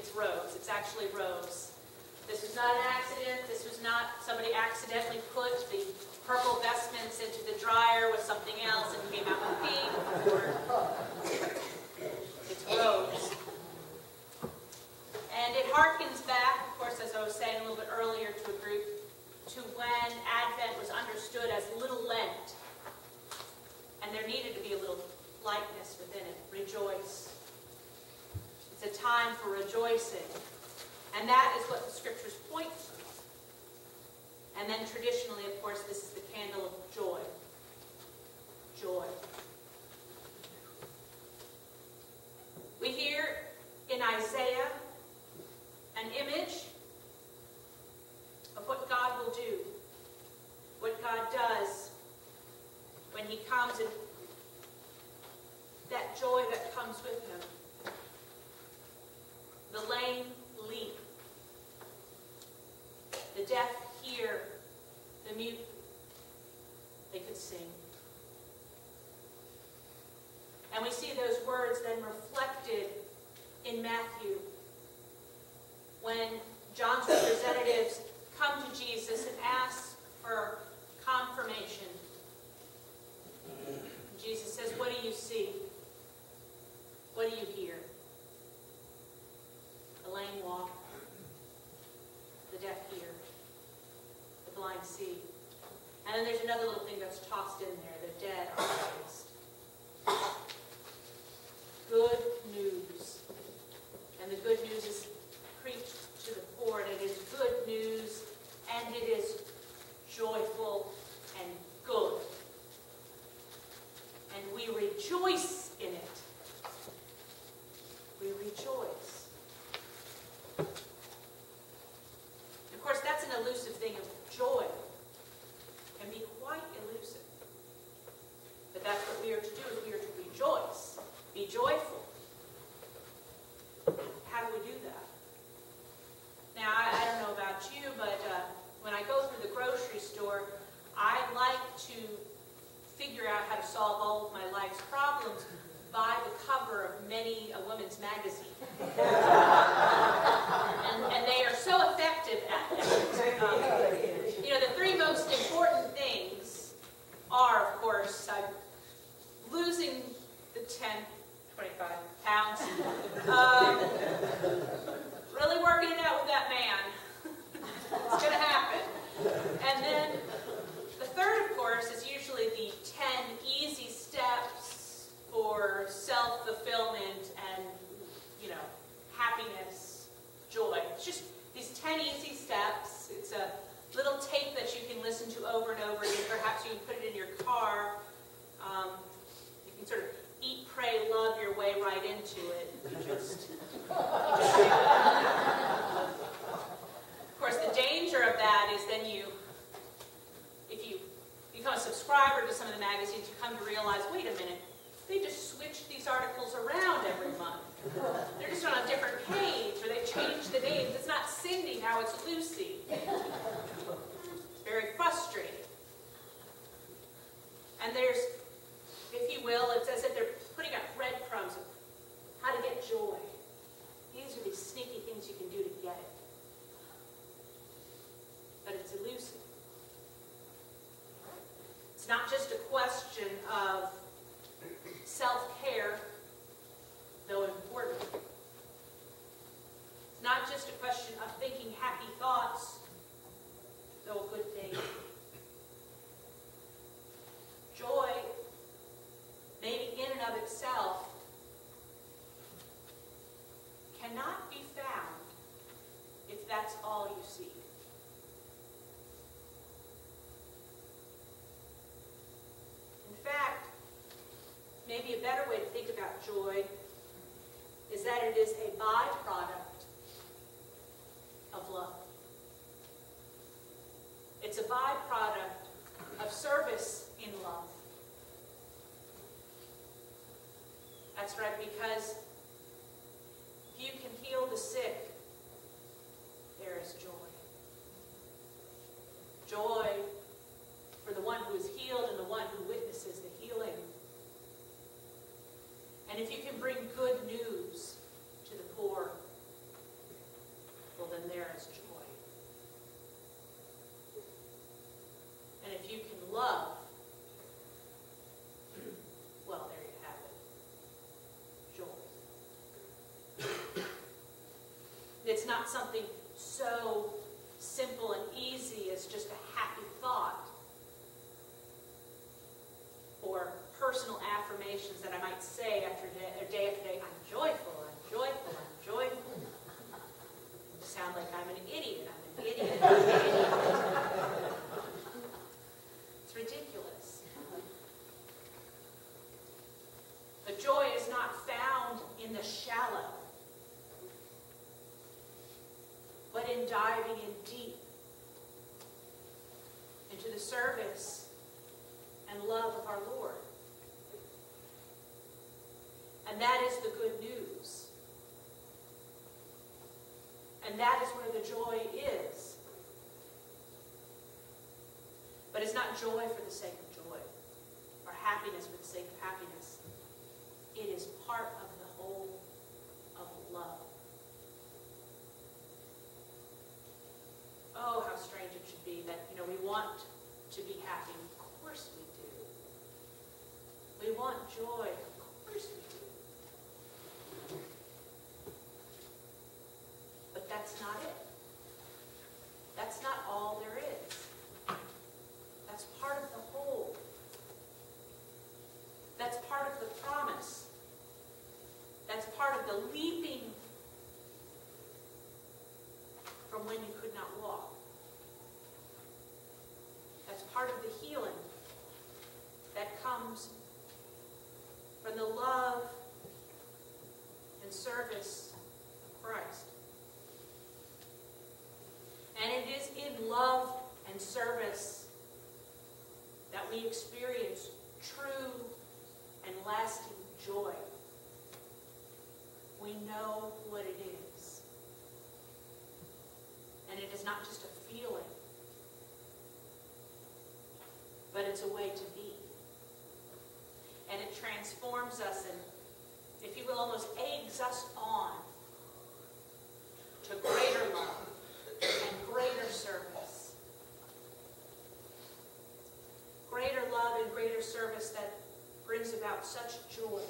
It's robes. It's actually robes. This was not an accident. This was not somebody accidentally put the purple vestments into the dryer with something else and came out with pink. It's robes. And it harkens back, of course, as I was saying a little bit earlier to a group, to when Advent was understood as Little Lent. And there needed to be a little lightness within it. Rejoice. It's a time for rejoicing. And that is what the scriptures point to. And then traditionally, of course, this is the candle of joy. Joy. We hear in Isaiah an image of what God will do, what God does when he comes, and that joy that comes with him. The lame leap, the deaf hear, the mute, they could sing. And we see those words then reflected in Matthew when John's representatives come to Jesus and ask for confirmation. Jesus says, what do you see? What do you hear? The lame walk, the deaf hear, the blind see. And then there's another little thing that's tossed in there, the dead are raised. Good news. And the good news is preached to the poor, and it is good news, and it is joyful and good. And we rejoice in it. We rejoice. Of course, that's an elusive thing of joy. It can be quite elusive. But that's what we are to do, is we are to rejoice. Be joyful. How do we do that? Now, I don't know about you, but when I go through the grocery store, I like to figure out how to solve all of my life's problems by the cover of many a woman's magazine. and they are so effective at that. You know, the three most important things are, of course, losing the 10, 25 pounds, really working it out with that man. It's going to happen. And then the third, of course, is usually the 10 easy steps for self-fulfillment and, you know, happiness, joy. It's just these 10 easy steps. It's a little tape that you can listen to over and over again. Perhaps you can put it in your car. You can sort of eat, pray, love your way right into it. You just do it. Of course, the danger of that is then if you become a subscriber to some of the magazines, you come to realize, wait a minute, they just switched these articles around every month. They're just on a different page, or they changed the names. It's not Cindy, now it's Lucy. It's very frustrating. And there's, if you will, it's as if they're putting up breadcrumbs of how to get joy. These are these sneaky things you can do to get it. But it's elusive. It's not just a question of self-care, though important. It's not just a question of thinking happy thoughts, though a good thing. Joy, maybe in and of itself, cannot be found if that's all you seek. In fact, maybe a better way to think about joy is that it is a byproduct of love. It's a byproduct of service in love. That's right, because if you can heal the sick, there is joy. Joy for the one who is healed and the one who witnesses the healing. And if you can bring good news to the poor, not something so simple and easy as just a happy thought or personal affirmations that I might say day after day. I'm joyful, I'm joyful, I'm joyful. I sound like I'm an idiot. I'm an idiot. I'm an idiot. It's ridiculous. But joy is not found in the shallow, but in diving in deep into the service and love of our Lord. And that is the good news. And that is where the joy is. But it's not joy for the sake of joy, or happiness for the sake of happiness. It is part of the whole of love. Oh, how strange it should be that, we want to be happy. Of course we do. We want joy. Of course we do. But that's not it. That's not all there is. That's part of the whole. That's part of the promise. That's part of the leaping from when you could not walk. That's part of the healing that comes from the love and service of Christ. And it is in love and service that we experience true and lasting joy. We know what it is. And it is not just a feeling, but it's a way to be. And it transforms us and, if you will, almost eggs us on to greater love and greater service. Greater love and greater service that brings about such joy.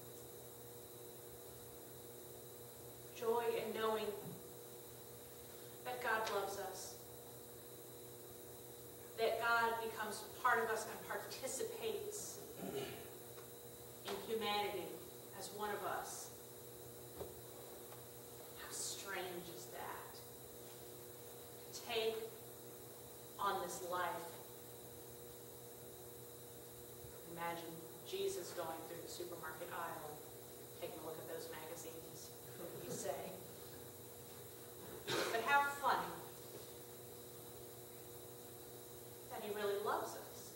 Joy in knowing that God loves us. That God becomes part of us and participates in humanity as one of us. How strange is that? To take on this life. Imagine Jesus going through the supermarket aisle, taking a look at those magazines. What would he say? But how funny that he really loves us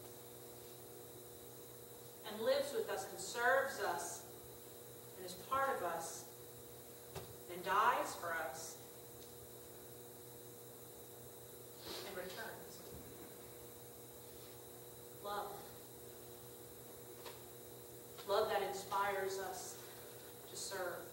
and lives with us and serves us and is part of us and dies for us and returns. Love. Love that inspires us to serve.